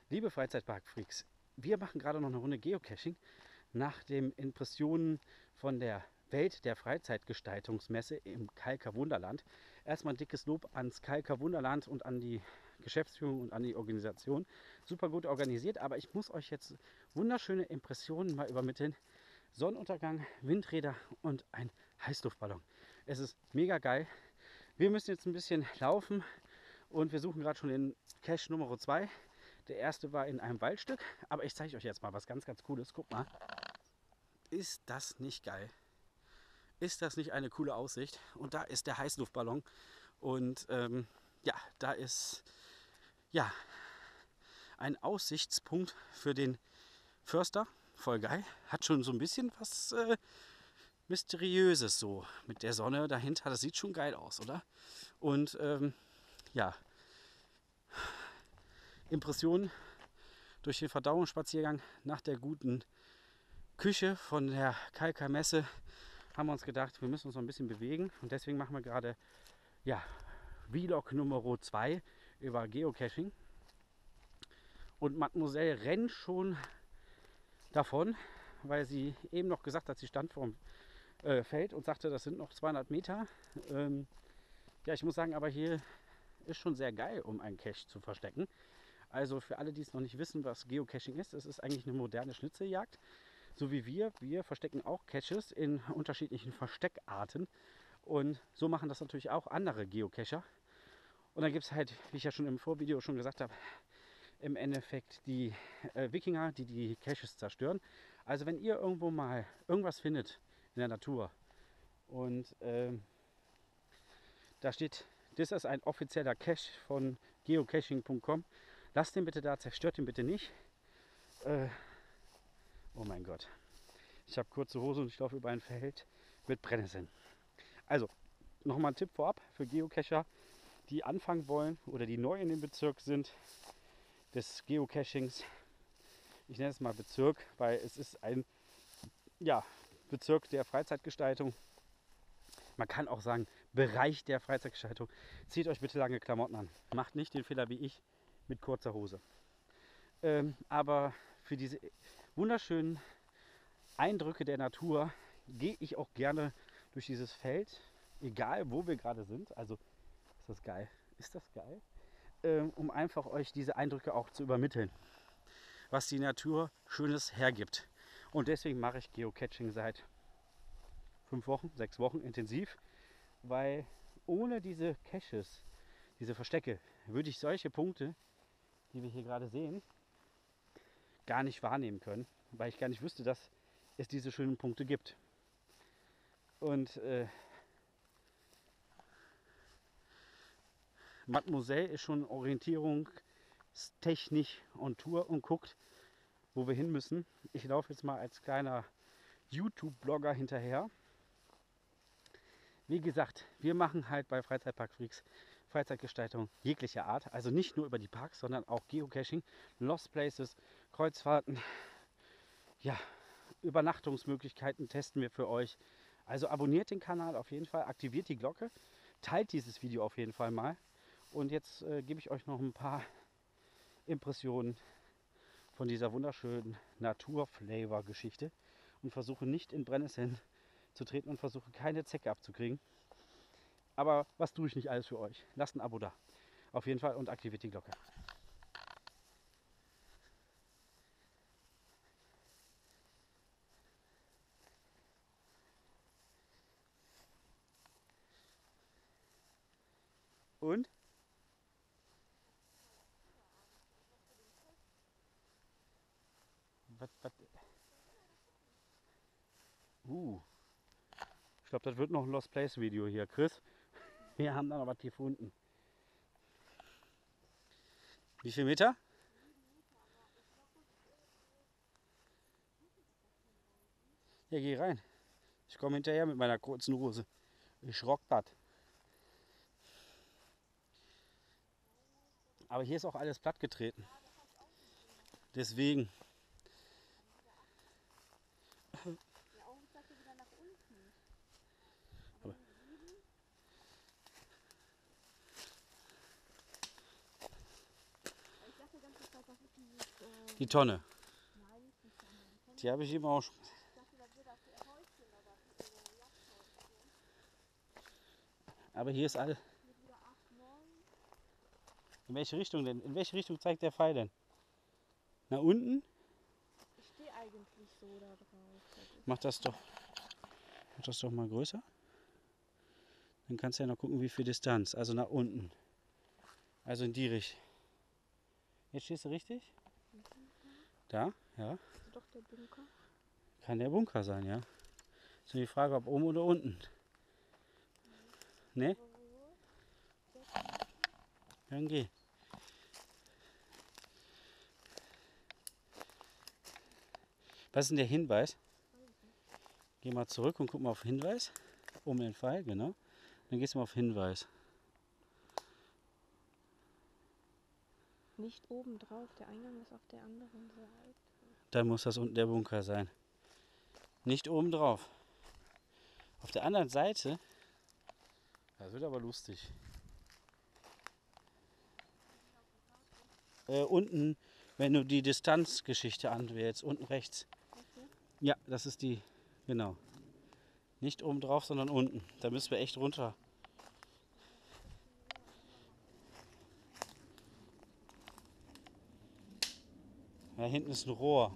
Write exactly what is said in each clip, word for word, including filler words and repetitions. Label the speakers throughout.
Speaker 1: Liebe Freizeitpark-Freaks, wir machen gerade noch eine Runde Geocaching nach den Impressionen von der Welt der Freizeitgestaltungsmesse im Kalker Wunderland. Erstmal ein dickes Lob ans Kalker Wunderland und an die Geschäftsführung und an die Organisation. Super gut organisiert, aber ich muss euch jetzt wunderschöne Impressionen mal übermitteln. Sonnenuntergang, Windräder und ein Heißluftballon. Es ist mega geil. Wir müssen jetzt ein bisschen laufen und wir suchen gerade schon den Cache Nummer zwei. Der erste war in einem Waldstück, aber ich zeige euch jetzt mal was ganz, ganz Cooles. Guck mal. Ist das nicht geil? Ist das nicht eine coole Aussicht? Und da ist der Heißluftballon. Und ähm, ja, da ist ja ein Aussichtspunkt für den Förster. Voll geil. Hat schon so ein bisschen was äh, Mysteriöses so mit der Sonne dahinter. Das sieht schon geil aus, oder? Und ähm, ja, Impressionen durch den Verdauungsspaziergang nach der guten Küche von der Kalker Messe haben wir uns gedacht, wir müssen uns noch ein bisschen bewegen und deswegen machen wir gerade ja, Vlog Nummer zwei über Geocaching. Und Mademoiselle rennt schon davon, weil sie eben noch gesagt hat, sie stand vor dem äh, Feld und sagte, das sind noch zweihundert Meter. Ähm, ja, ich muss sagen, aber hier ist schon sehr geil, um einen Cache zu verstecken. Also für alle, die es noch nicht wissen, was Geocaching ist, es ist eigentlich eine moderne Schnitzeljagd. So wie wir. Wir verstecken auch Caches in unterschiedlichen Versteckarten. Und so machen das natürlich auch andere Geocacher. Und dann gibt es halt, wie ich ja schon im Vorvideo schon gesagt habe, im Endeffekt die äh, Wikinger, die die Caches zerstören. Also wenn ihr irgendwo mal irgendwas findet in der Natur und ähm, da steht, das ist ein offizieller Cache von geocaching punkt com, lasst den bitte da, zerstört den bitte nicht. Äh, oh mein Gott. Ich habe kurze Hose und ich laufe über ein Feld mit Brennnesseln. Also, nochmal ein Tipp vorab für Geocacher, die anfangen wollen oder die neu in dem Bezirk sind des Geocachings. Ich nenne es mal Bezirk, weil es ist ein ja, Bezirk der Freizeitgestaltung. Man kann auch sagen Bereich der Freizeitgestaltung. Zieht euch bitte lange Klamotten an. Macht nicht den Fehler wie ich mit kurzer Hose. Ähm, aber für diese wunderschönen Eindrücke der Natur gehe ich auch gerne durch dieses Feld, egal wo wir gerade sind. Also ist das geil? Ist das geil? Ähm, um einfach euch diese Eindrücke auch zu übermitteln, was die Natur Schönes hergibt. Und deswegen mache ich Geocaching seit fünf Wochen, sechs Wochen intensiv, weil ohne diese Caches, diese Verstecke, würde ich solche Punkte, die wir hier gerade sehen, gar nicht wahrnehmen können, weil ich gar nicht wüsste, dass es diese schönen Punkte gibt. Und äh, Mademoiselle ist schon orientierungstechnisch on Tour und guckt, wo wir hin müssen. Ich laufe jetzt mal als kleiner YouTube-Blogger hinterher. Wie gesagt, wir machen halt bei Freizeitpark Freaks Freizeitgestaltung jeglicher Art. Also nicht nur über die Parks, sondern auch Geocaching, Lost Places, Kreuzfahrten, ja, Übernachtungsmöglichkeiten testen wir für euch. Also abonniert den Kanal auf jeden Fall, aktiviert die Glocke, teilt dieses Video auf jeden Fall mal. Und jetzt äh, gebe ich euch noch ein paar Impressionen von dieser wunderschönen Natur-Flavor-Geschichte und versuche nicht in Brennnesseln zu treten und versuche keine Zecke abzukriegen. Aber was tue ich nicht alles für euch? Lasst ein Abo da. Auf jeden Fall und aktiviert die Glocke. Und? Was, was? Uh, ich glaube, das wird noch ein Lost Place Video hier. Chris, wir haben da noch was gefunden. Wie viel Meter? Ja, geh rein. Ich komme hinterher mit meiner kurzen Hose. Ich rock das. Aber hier ist auch alles platt getreten. Deswegen.
Speaker 2: Ja, auch ich dachte wieder nach unten.
Speaker 1: Aber
Speaker 2: Ich dachte ganz Zeit, das ist dieses
Speaker 1: Die Tonne.
Speaker 2: Nein, die ist nicht da. Die kenn
Speaker 1: Die habe ich eben auch schon.
Speaker 2: Ich dachte, das wird auch für ihr Häuschen da, da für ihre Jagdhäuschen.
Speaker 1: Aber hier ist alles.
Speaker 2: Mit wieder acht, neun.
Speaker 1: In welche Richtung denn? In welche Richtung zeigt der Pfeil denn? Nach unten?
Speaker 2: Ich stehe eigentlich so da drauf. Das ist
Speaker 1: Mach das doch. Mach das doch mal größer. Dann kannst du ja noch gucken, wie viel Distanz. Also nach unten. Also in die Richtung. Jetzt stehst du richtig?
Speaker 2: ein Bunker.
Speaker 1: Da? Ja.
Speaker 2: Das ist doch der Bunker.
Speaker 1: Kann der Bunker sein, ja. Ist nur die Frage, ob oben oder unten. Ne?
Speaker 2: Aber wo?
Speaker 1: Dann geh. Was ist denn der Hinweis? Geh mal zurück und guck mal auf Hinweis. Um den Pfeil, genau. Dann gehst du mal auf Hinweis.
Speaker 2: Nicht oben drauf, der Eingang ist auf der anderen Seite.
Speaker 1: Dann muss das unten der Bunker sein. Nicht oben drauf. Auf der anderen Seite. Das wird aber lustig. Äh, unten, wenn du die Distanzgeschichte anwählst, unten rechts.
Speaker 2: Das hier?
Speaker 1: Ja, das ist die. Genau. Nicht oben drauf, sondern unten. Da müssen wir echt runter. Ja, hinten ist ein Rohr.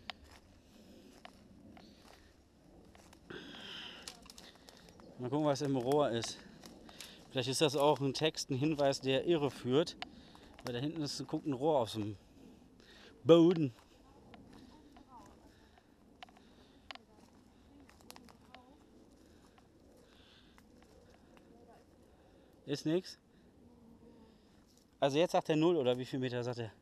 Speaker 1: Mal gucken, was im Rohr ist. Vielleicht ist das auch ein Text, ein Hinweis, der irre führt. Weil da hinten ist, guckt ein Rohr aus dem Boden. Ist nichts? Also jetzt sagt er null oder wie viel Meter sagt er?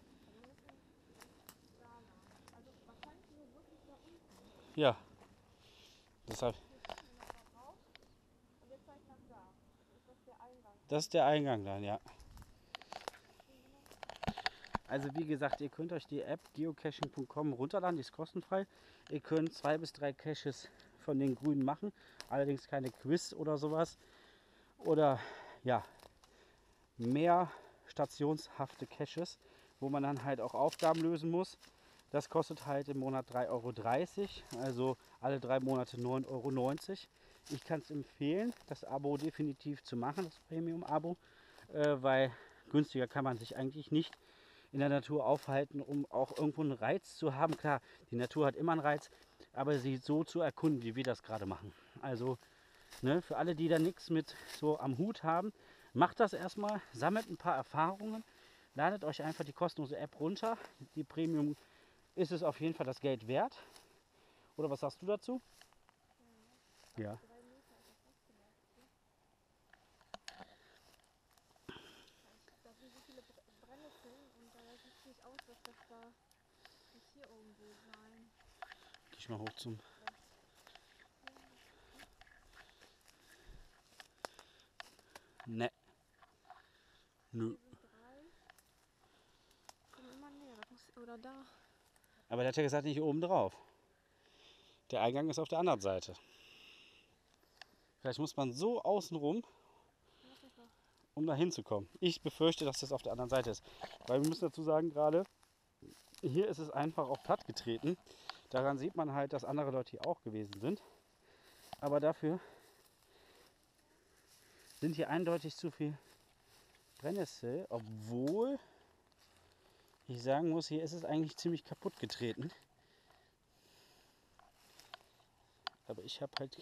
Speaker 2: Also wahrscheinlich nur wirklich da unten.
Speaker 1: Ja. Deshalb.
Speaker 2: Und jetzt zeigt man da. Ist das der Eingang?
Speaker 1: Das ist der Eingang dann, ja. Also wie gesagt, ihr könnt euch die App geocaching punkt com runterladen, die ist kostenfrei. Ihr könnt zwei bis drei Caches von den Grünen machen, allerdings keine Quiz oder sowas. Oder ja, mehr stationshafte Caches, wo man dann halt auch Aufgaben lösen muss. Das kostet halt im Monat drei Euro dreißig, also alle drei Monate neun Euro neunzig. Ich kann es empfehlen, das Abo definitiv zu machen, das Premium-Abo, äh, weil günstiger kann man sich eigentlich nicht in der Natur aufhalten, um auch irgendwo einen Reiz zu haben. Klar, die Natur hat immer einen Reiz, aber sie so zu erkunden, wie wir das gerade machen. Also ne, für alle, die da nichts mit so am Hut haben, macht das erstmal, sammelt ein paar Erfahrungen, ladet euch einfach die kostenlose App runter. Die Premium ist es auf jeden Fall das Geld wert. Oder was sagst du dazu? Ja.
Speaker 2: Drei Meter ist das festgelegt. Da sind so viele Br Brennnesseln und da sieht es nicht aus, dass das da muss hier irgendwo sein.
Speaker 1: Geh ich mal hoch zum. Ne. Nö.
Speaker 2: Hier sind drei. Kommen immer näher. Das muss, oder da.
Speaker 1: Aber der hat ja gesagt, nicht oben drauf. Der Eingang ist auf der anderen Seite. Vielleicht muss man so außen rum,
Speaker 2: Lass mich mal.
Speaker 1: um da hinzukommen. Ich befürchte, dass das auf der anderen Seite ist. Weil wir müssen dazu sagen, gerade hier ist es einfach auch platt getreten. Daran sieht man halt, dass andere Leute hier auch gewesen sind. Aber dafür sind hier eindeutig zu viel Brennnessel, obwohl ich sagen muss, hier ist es eigentlich ziemlich kaputt getreten. Aber ich habe halt.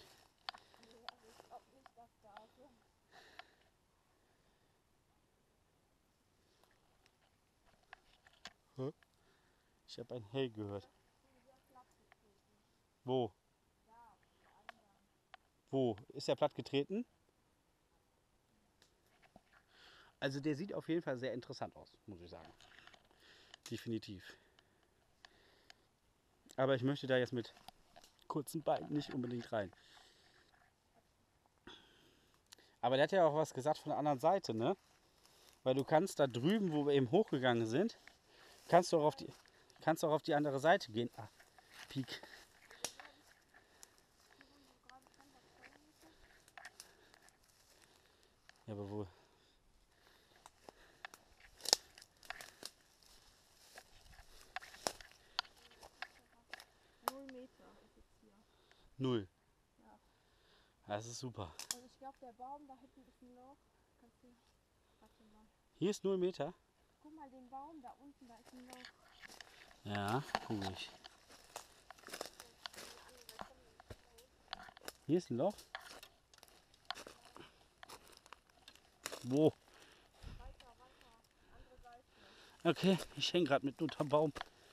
Speaker 1: Ich habe ein Hey gehört. Wo? Wo? Ist der platt getreten? Also der sieht auf jeden Fall sehr interessant aus, muss ich sagen. Definitiv. Aber ich möchte da jetzt mit kurzen Beinen nicht unbedingt rein. Aber der hat ja auch was gesagt von der anderen Seite, ne? Weil du kannst da drüben, wo wir eben hochgegangen sind, kannst du auch auf die, kannst du auch auf die andere Seite gehen. Ah, Peak. Ja, aber wo? Null.
Speaker 2: Ja.
Speaker 1: Das ist super.
Speaker 2: Also ich glaube, der Baum da hinten ist ein Loch. Kannst du. Warte mal.
Speaker 1: Hier ist null Meter.
Speaker 2: Guck mal, den Baum da unten, da ist ein Loch.
Speaker 1: Ja, guck ich. Hier ist ein Loch. Wo?
Speaker 2: Weiter, weiter. Andere Seite.
Speaker 1: Okay, ich hänge gerade mit unterm Baum.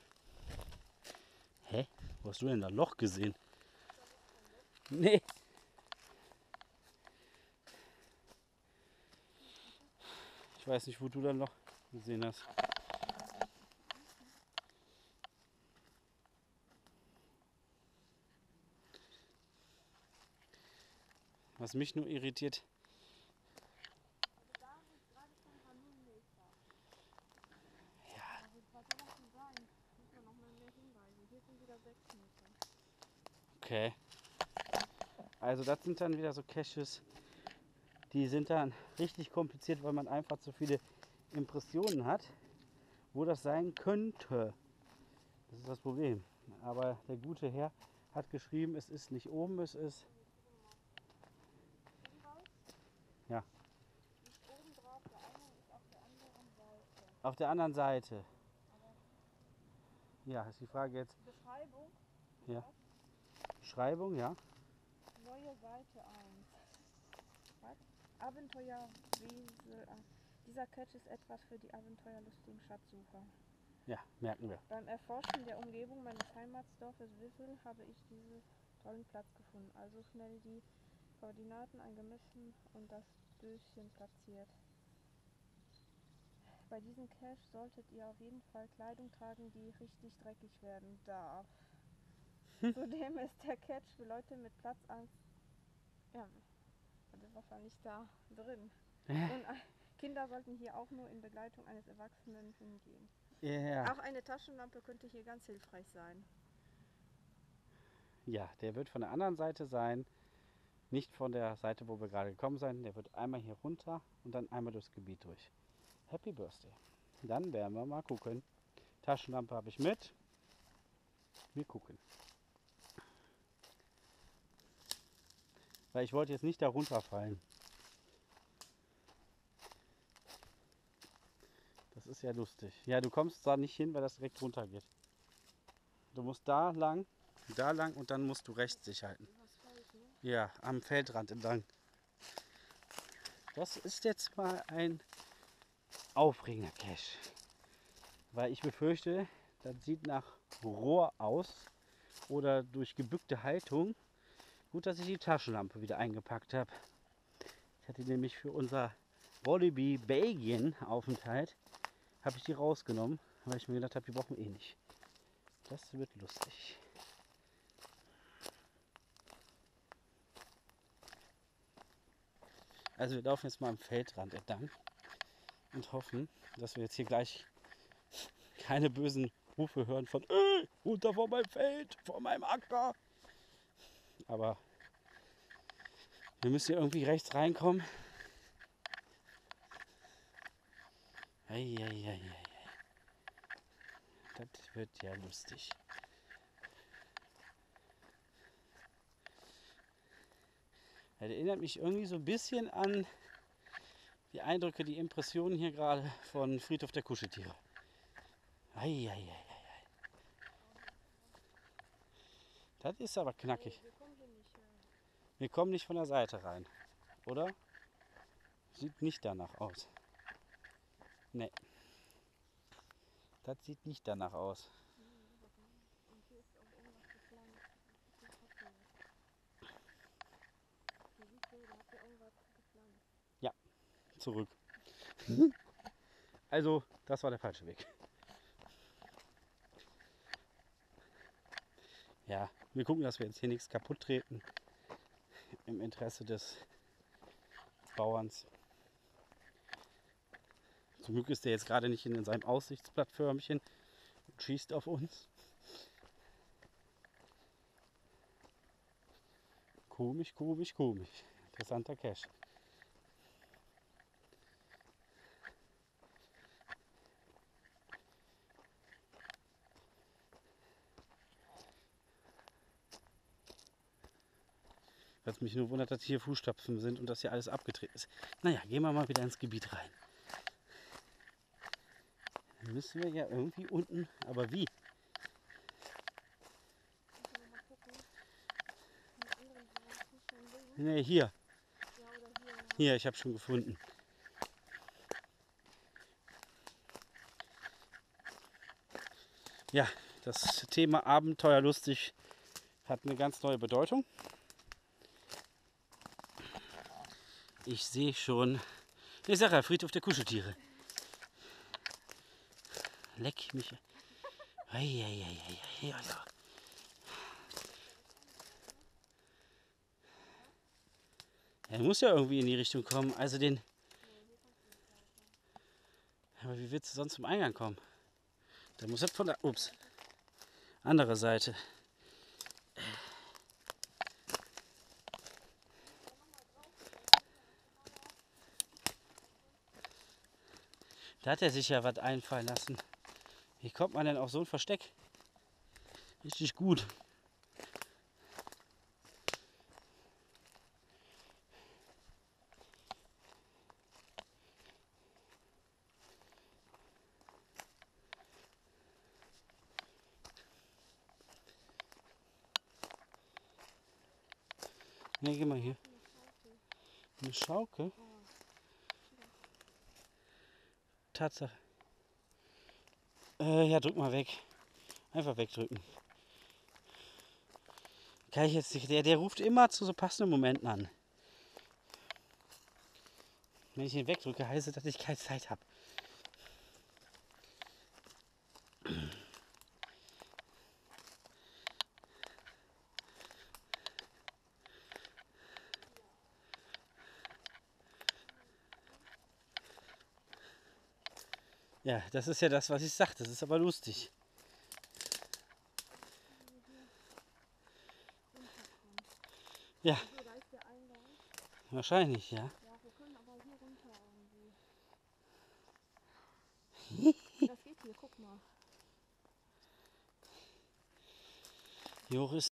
Speaker 1: Hä? Wo hast du denn da ein Loch gesehen? Nee. Ich weiß nicht, wo du da ein Loch gesehen hast. Was mich nur irritiert,
Speaker 2: Also da, wo ich gerade stand, war null Meter.
Speaker 1: ja,
Speaker 2: Aber was soll das denn sein? Muss man noch mal mehr hinweisen. Hier sind wieder sechs Meter.
Speaker 1: okay. Also das sind dann wieder so Caches, die sind dann richtig kompliziert, weil man einfach zu viele Impressionen hat, wo das sein könnte. Das ist das Problem. Aber der gute Herr hat geschrieben, es ist nicht oben, es ist...
Speaker 2: Hinweis?
Speaker 1: Ja.
Speaker 2: Nicht oben drauf, der Eingang ist auf der anderen Seite.
Speaker 1: Auf der anderen Seite.
Speaker 2: Aber
Speaker 1: Ja, ist die Frage jetzt.
Speaker 2: Beschreibung?
Speaker 1: Ja.
Speaker 2: Was?
Speaker 1: Beschreibung, ja.
Speaker 2: Neue Seite eins. Was? Abenteuerwesel. Dieser Cache ist etwas für die abenteuerlustigen Schatzsucher.
Speaker 1: Ja, merken wir.
Speaker 2: Beim Erforschen der Umgebung meines Heimatsdorfes Wissel habe ich diesen tollen Platz gefunden. Also schnell die Koordinaten eingemessen und das Döschen platziert. Bei diesem Cache solltet ihr auf jeden Fall Kleidung tragen, die richtig dreckig werden darf. Zudem ist der Cache für Leute mit Platzangst. Ja, das ist wahrscheinlich da drin. Und äh, Kinder sollten hier auch nur in Begleitung eines Erwachsenen hingehen.
Speaker 1: Ja.
Speaker 2: Auch eine Taschenlampe könnte hier ganz hilfreich sein.
Speaker 1: Ja, der wird von der anderen Seite sein. Nicht von der Seite, wo wir gerade gekommen sind. Der wird einmal hier runter und dann einmal durchs Gebiet durch. Happy Birthday. Dann werden wir mal gucken. Taschenlampe habe ich mit. Wir gucken. Weil ich wollte jetzt nicht da runterfallen. Das ist ja lustig. Ja, du kommst da nicht hin, weil das direkt runter geht. Du musst da lang, da lang und dann musst du rechts dich halten.
Speaker 2: Übers Feld, ne?
Speaker 1: Ja, am Feldrand entlang. Das ist jetzt mal ein aufregender Cache. Weil ich befürchte, das sieht nach Rohr aus oder durch gebückte Haltung. Gut, dass ich die Taschenlampe wieder eingepackt habe. Ich hatte nämlich für unser Wallaby Belgien Aufenthalt, habe ich die rausgenommen, weil ich mir gedacht habe, die brauchen wir eh nicht. Das wird lustig. Also wir laufen jetzt mal am Feldrand entlang und hoffen, dass wir jetzt hier gleich keine bösen Rufe hören von äh, runter von meinem Feld, von meinem Acker. Aber wir müssen hier irgendwie rechts reinkommen. Eieieiei. Das wird ja lustig. Das erinnert mich irgendwie so ein bisschen an die Eindrücke, die Impressionen hier gerade von Friedhof der Kuscheltiere. Eieiei. Das ist aber knackig.
Speaker 2: Wir kommen hier nicht rein.
Speaker 1: Wir kommen nicht von der Seite rein, oder? Sieht nicht danach aus. Nee. Das sieht nicht danach aus.
Speaker 2: Und hier ist auch irgendwas gepflanzt. Hier siehst du, da hat ja irgendwas gepflanzt.
Speaker 1: Zurück. Also, das war der falsche Weg. Ja, wir gucken, dass wir jetzt hier nichts kaputt treten. Im Interesse des Bauerns. Zum Glück ist der jetzt gerade nicht in seinem Aussichtsplattförmchen und schießt auf uns. Komisch, komisch, komisch. Interessanter Cache. Was mich nur wundert, dass hier Fußstapfen sind und dass hier alles abgetreten ist. Naja, gehen wir mal wieder ins Gebiet rein. Dann müssen wir ja irgendwie unten, aber wie? Ne, hier. Hier, ich habe schon gefunden. Ja, das Thema Abenteuerlustig hat eine ganz neue Bedeutung. Ich sehe schon, ich sage ja, Friedhof der Kuscheltiere. Leck mich. Eieieiei. Ja, ja. Er muss ja irgendwie in die Richtung kommen. Also den. Aber wie willst du sonst zum Eingang kommen? Da muss er von der. Ups. Andere Seite. Da hat er sich ja was einfallen lassen. Wie kommt man denn auf so ein Versteck? Richtig gut. Ne, geh mal hier. Eine Schaukel? Tatsache. Äh, ja, drück mal weg. Einfach wegdrücken. Kann ich jetzt nicht. Der, der ruft immer zu so passenden Momenten an. Wenn ich ihn wegdrücke, heißt es, dass ich keine Zeit habe. Ja, das ist ja das, was ich sage. Das ist aber lustig. Ja. Wahrscheinlich, ja.
Speaker 2: Ja, wir können aber hier runter irgendwie. Das geht hier, guck mal.
Speaker 1: Joris